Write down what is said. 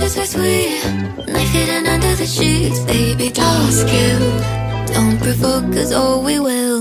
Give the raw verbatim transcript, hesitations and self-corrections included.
kisses are sweet, knife hidden under the sheets. Baby, don't skill, don't provoke, cause oh we will.